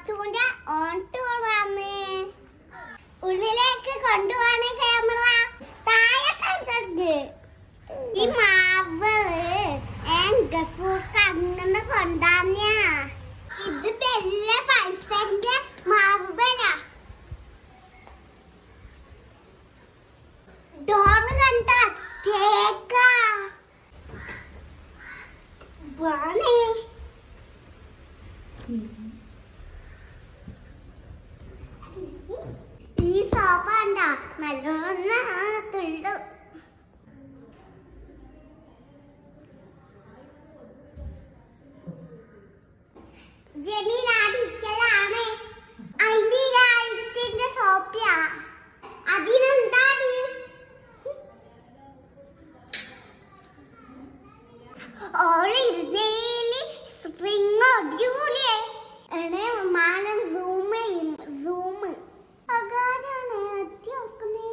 പാത്തുവിന്റെ on tour ആണ്. ഉള്ളിലേക്ക് കൊണ്ടുപോവാണ് camera. താഴെ കണ്ടത് ഈ മാവള് ഗഫൂർക്ക് അങ്ങനെ കൊണ്ടാന്ന ഇത് വലിയ പൈസന്റെ മാർബല. ഡോറ് കണ്ട തേക്ക വാണേ. ഈ സോഫ കണ്ട നല്ലോണം തുള്ളു. ജമീലാടിക്കലാണ് 50,000 സോഫ. അതിനെന്താണ് ഓളിരുന്നേല് സ്പ്രിങ് ഒടിയൂലേ? എണേ മാനം സൂം അകാരാണ് എത്തി നോക്കുന്നേ.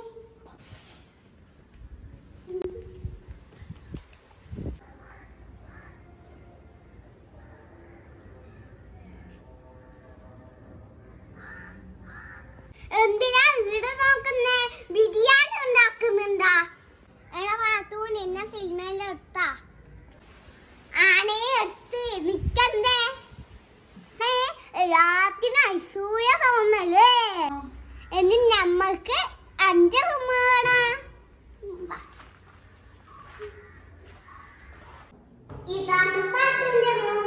എന്തിനാ ഇവിടെ നോക്കുന്നേ? ബിരിയാണി ഉണ്ടാക്കുന്നുണ്ടാ? എടാ പാത്തൂന് എന്നെ സിനിമയിലെടുത്താ ആണേ എടുത്ത് നിക്കണ്ടേ? എല്ലാത്തിനും അസൂയ തോന്നല്ലേ? ഇനി നമ്മൾക്ക് 5 റൂം വേണം. ഇതാണ് പാത്തൂന്റെ റൂം.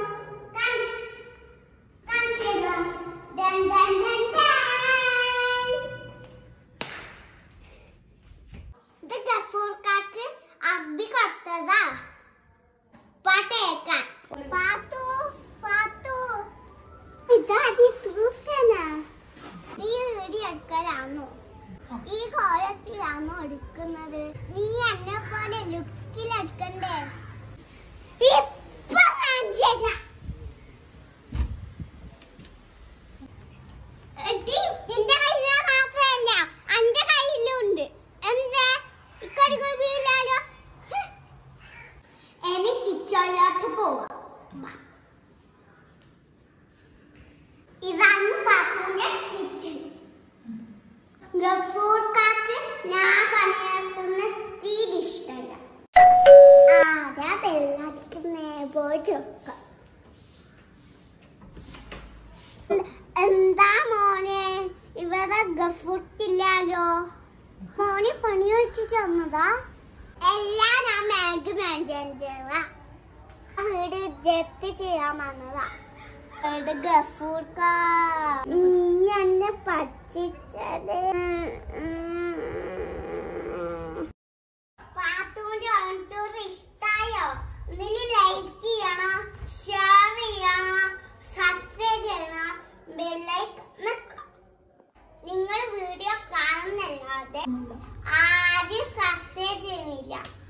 ഇത് ഗഫൂർക്കാക്ക് അറബി കൊടുത്തതാ പാട്ടേക്കാൻ. പാത്തു പാത്തു ഇതാദ്യ ഫ്രൂട്ട്സാണ്. നീ ഈടി എടുക്കലാണോ? ഈ കോലത്തിലാണോ എടുക്കുന്നത്? നീ എന്നെ പോലെ ലുക്കിൽ എടുക്കണ്ടേ? ഇപ്പൊ കാണിച്ചുതരാം. എന്റെ കയ്യില് മാത്രമല്ല എന്റെ കയ്യിലും ഉണ്ട്. എന്താ ഇക്കടികൊഴിയില്ലാലോ? എനിക്ക് കിച്ചണിലോട്ട് പോവാം. ഇതാണ് പാത്തുവിന്റെ കിച്ചൺ. ഗഫൂർക്കാക്ക് ഞാൻ പണിയെടുക്കുന്ന തീരെ ഇഷ്ടമല്ല. ആരാ വെള്ളടിക്കുന്നേ? പോയി ചോക്കാം. എന്താ മോനെ ഇവിടെ ഗഫൂർക്കില്ലാലോ? മോനെ പണി വെച്ചിട്ട് വന്നതാ? എല്ലാം ഞാൻ ബാങ്ക് മാനേജറാ. വീട് ജപ്തി ചെയ്യാൻ വന്നതാ. ഗഫൂർക്ക നീ എന്നെ പറ്റിച്ചത്. പാത്തുവിന്റെ ഓൺ ടൂർ ഇഷ്ടായോ? ഇതില് ലൈക്ക് ചെയ്യണം, ഷെയർ ചെയ്യണം, സബ്സ്ക്രൈബ് ചെയ്യണം, ബെല്ലൈക്കൺ. നിങ്ങൾ വീഡിയോ കാണുന്നല്ലാതെ ആരും സബ്സ്ക്രൈബ് ചെയ്യുന്നില്ല.